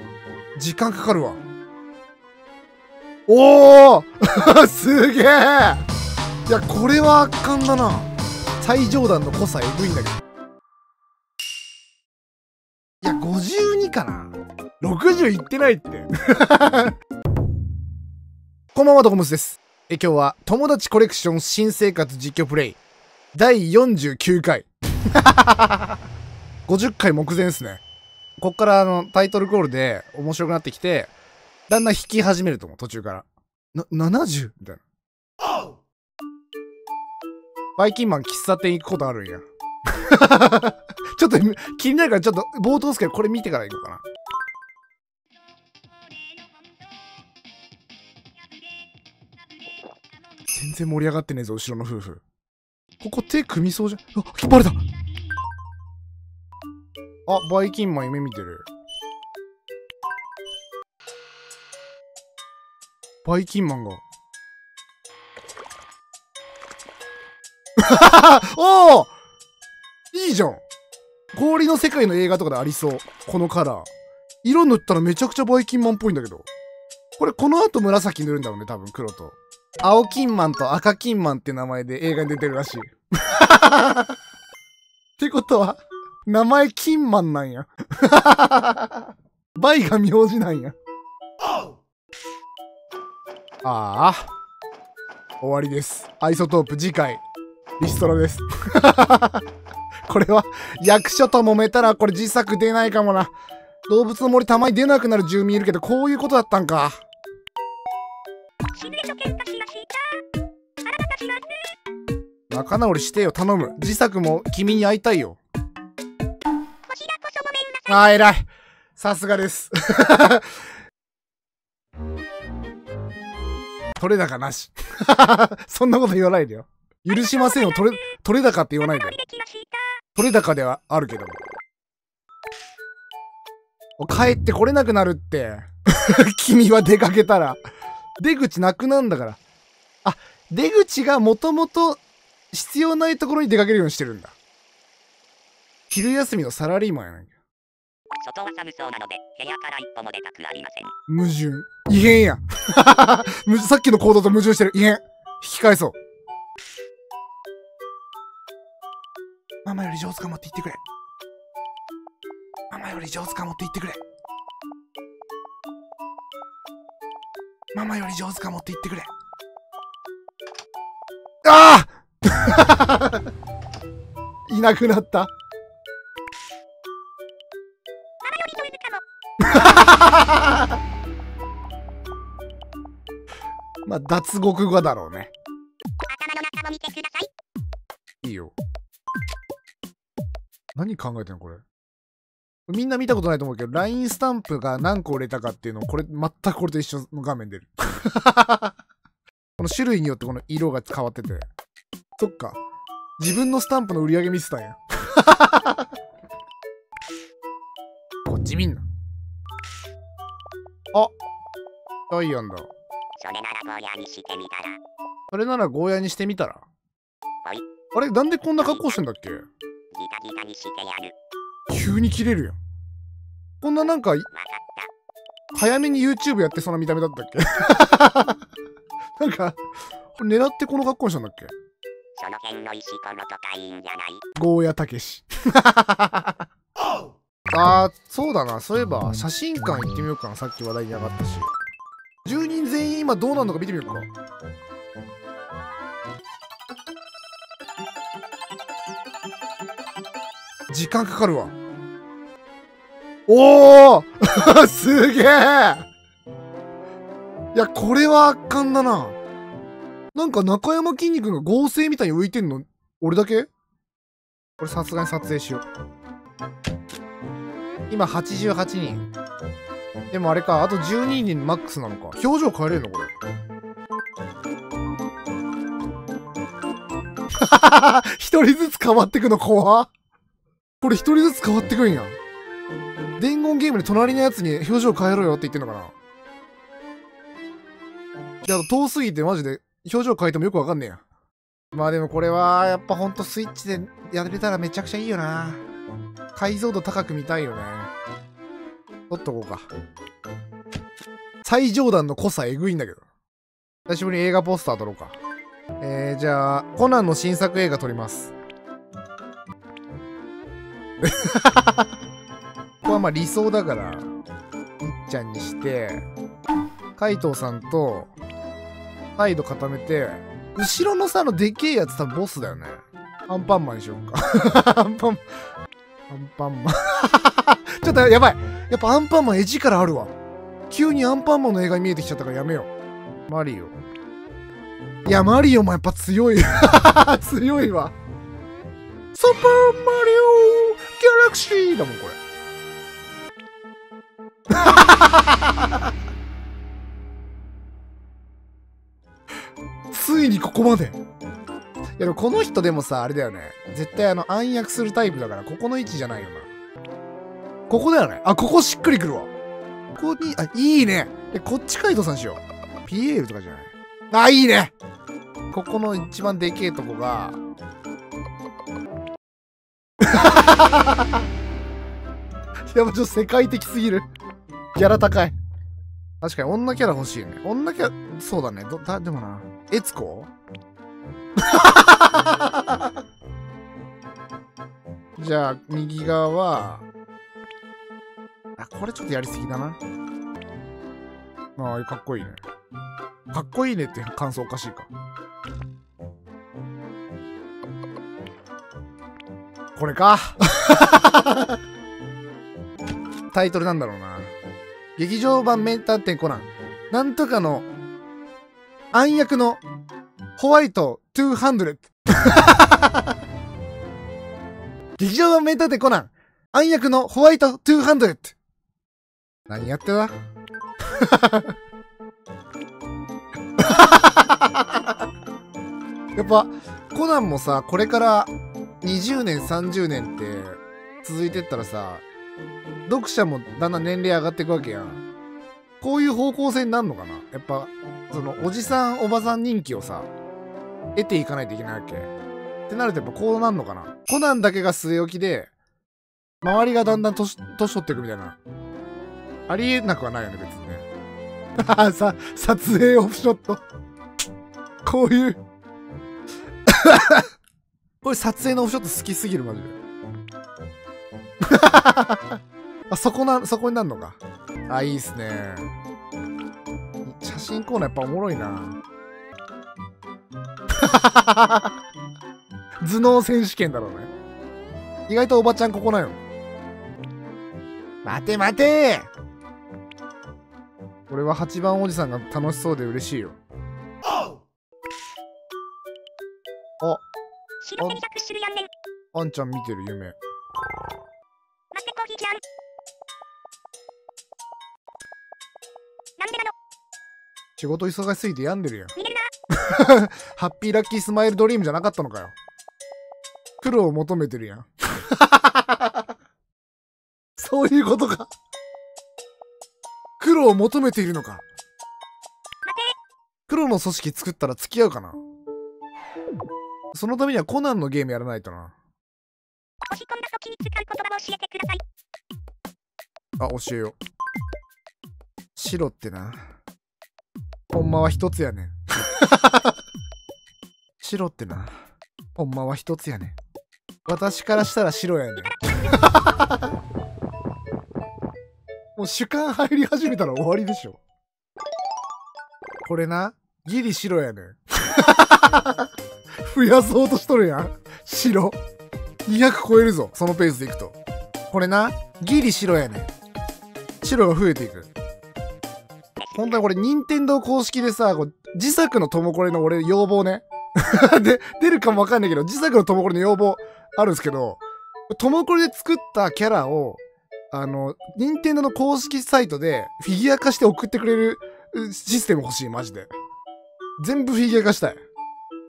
時間かかるわ。おおすげえ。いや、これは圧巻だな。最上段の濃さえぐいんだけど。いや、52かな。60いってないって。こんばんは、ドコムスです。今日は友達コレクション新生活実況プレイ第49回。50回目前ですね。こっからタイトルコールで面白くなってきて、だんだん引き始めると思う、途中から。70? みたいな。バイキンマン喫茶店行くことあるんや。ちょっと気になるからちょっと冒頭ですけど、これ見てから行こうかな。全然盛り上がってねえぞ、後ろの夫婦。ここ手組みそうじゃん。あ、引っ張れた。あ、バイキンマン夢見てる。バイキンマンが。おおいいじゃん。氷の世界の映画とかでありそう。このカラー。色塗ったらめちゃくちゃバイキンマンっぽいんだけど。これこの後紫塗るんだろうね、多分黒と。青キンマンと赤キンマンって名前で映画に出てるらしい。ってことは、名前キンマンなんや。バイが名字なんや。ああ。終わりです。アイソトープ次回、リストラです。これは、役所と揉めたらこれ自作出ないかもな。動物の森たまに出なくなる住民いるけど、こういうことだったんか。仲直りしてよ、頼む。自作も君に会いたいよ。あー、偉い。さすがです。取れ高なし。そんなこと言わないでよ。許しませんよ。取れ高って言わないでよ。取れ高ではあるけども。帰ってこれなくなるって。君は出かけたら。出口なくなんだから。あ、出口がもともと必要ないところに出かけるようにしてるんだ。昼休みのサラリーマンやないか。 外は寒そうなので部屋から一歩も出たくありません。 矛盾。異変や。さっきの行動と矛盾してる。異変。引き返そう。ママより上手かもって言ってくれ。ママより上手かもって言ってくれ。ママより上手かもって言ってくれ。ああいなくなった。まあ脱獄語だろうね。 頭の中も見てください。 いいよ。何考えてんのこれ。みんな見たことないと思うけど、LINE スタンプが何個売れたかっていうのを全くこれと一緒の画面出る。この種類によってこの色が変わってて。そっか。自分のスタンプの売り上げ見せたんや。こっち見んな。あ、ジャイアンだ。 それならゴーヤにしてみたら。 それならゴーヤにしてみたら。 おい。 あれなんでこんな格好してんだっけ？ ギタギタにしてやる。 急に切れるやん。こんななんか、 わかった。 早めに YouTube やってそうな見た目だったっけ？なんか、狙ってこの格好にしたんだっけ？ その辺の石ころとかいいんじゃない？ ゴーヤたけし。あー、そうだな。そういえば、写真館行ってみようかな。さっき話題に上がったし。住人全員今どうなるのか見てみようか。時間かかるわ。おおすげえ。いや、これは圧巻だな。なんか中山きんに君が合成みたいに浮いてんの、俺だけ？これさすがに撮影しよう。今88人。でもあれか、あと12人マックスなのか。表情変えれるのこれ。一人ずつ変わってくの怖っ。これ一人ずつ変わってくんや。伝言ゲームで隣のやつに表情変えろよって言ってんのかな。いや、遠すぎてマジで表情変えてもよくわかんねえや。まあでもこれはやっぱほんとスイッチでやれたらめちゃくちゃいいよな。解像度高く見たいよね。 撮っとこうか。最上段の濃さえぐいんだけど。久しぶりに映画ポスター撮ろうか。じゃあ、コナンの新作映画撮ります。ここはまあ理想だから、いっちゃんにして、海藤さんと、サイド固めて、後ろのさ、でっけえやつ多分ボスだよね。アンパンマンにしようか。アンパンマン。ちょっとやばい。やっぱアンパンマン絵力あるわ。急にアンパンマンの映画に見えてきちゃったからやめよう。マリオ。いや、マリオもやっぱ強い。強いわ。スーパーマリオギャラクシーだもん、これ。ついにここまで。いやでもこの人でもさ、あれだよね。絶対暗躍するタイプだから、ここの位置じゃないよな。ここだよね。あ、ここしっくりくるわ。ここに、あ、いいね。こっちカイトさんしよう。ピエールとかじゃない。あ、いいね。ここの一番でけえとこが。やっぱちょっと世界的すぎる。ギャラ高い。確かに女キャラ欲しいね。女キャラ、そうだね。でもな。エツコじゃあ、右側は、あ、これちょっとやりすぎだな。ああ、かっこいいね。かっこいいねって感想おかしいか。これか。タイトルなんだろうな。劇場版名探偵コナン。なんとかの暗躍のホワイト200。劇場版名探偵コナン。暗躍のホワイト200。何やってたやっぱコナンもさ、これから20年30年って続いてったらさ、読者もだんだん年齢上がっていくわけやん。こういう方向性になるのかな。やっぱそのおじさんおばさん人気をさ得ていかないといけないわけってなると、やっぱこうなんのかな。コナンだけが据え置きで周りがだんだん年取っていくみたいな、ありえなくはないよね別にね。撮影オフショット。こういうこれ撮影のオフショット好きすぎるマジで。あ、そこになるのか。あ、いいっすね。写真コーナーやっぱおもろいな。頭脳選手権だろうね。意外とおばちゃんここなんよ。待て待てー。これは8番おじさんが楽しそうで嬉しいよ。あ、 白手に100種類やんねん。 あんちゃん見てる夢。 待ってコーヒーちゃん。なんでなの。 仕事忙しすぎて病んでるやん。 見れるな。 ハッピーラッキースマイルドリームじゃなかったのかよ。苦労を求めてるやん。そういうことか。苦労を求めているのか。黒の組織作ったら付き合うかな。そのためにはコナンのゲームやらないとな。 押し込んだ時に使う言葉を教えてください。 あ、教えよう。白ってな。ほんまは一つやねん。白ってな。ほんまは一つやねん。私からしたら白やねん。もう主観入り始めたら終わりでしょ。これな、ギリ白やねん。増やそうとしとるやん。白。200超えるぞ、そのペースでいくと。これな、ギリ白やねん。白が増えていく。本当にこれ、任天堂公式でさ、自作のトモコレの俺要望ね。で、出るかもわかんないけど、自作のトモコレの要望あるんですけど、トモコレで作ったキャラを、任天堂の公式サイトでフィギュア化して送ってくれるシステム欲しい、マジで。全部フィギュア化したい。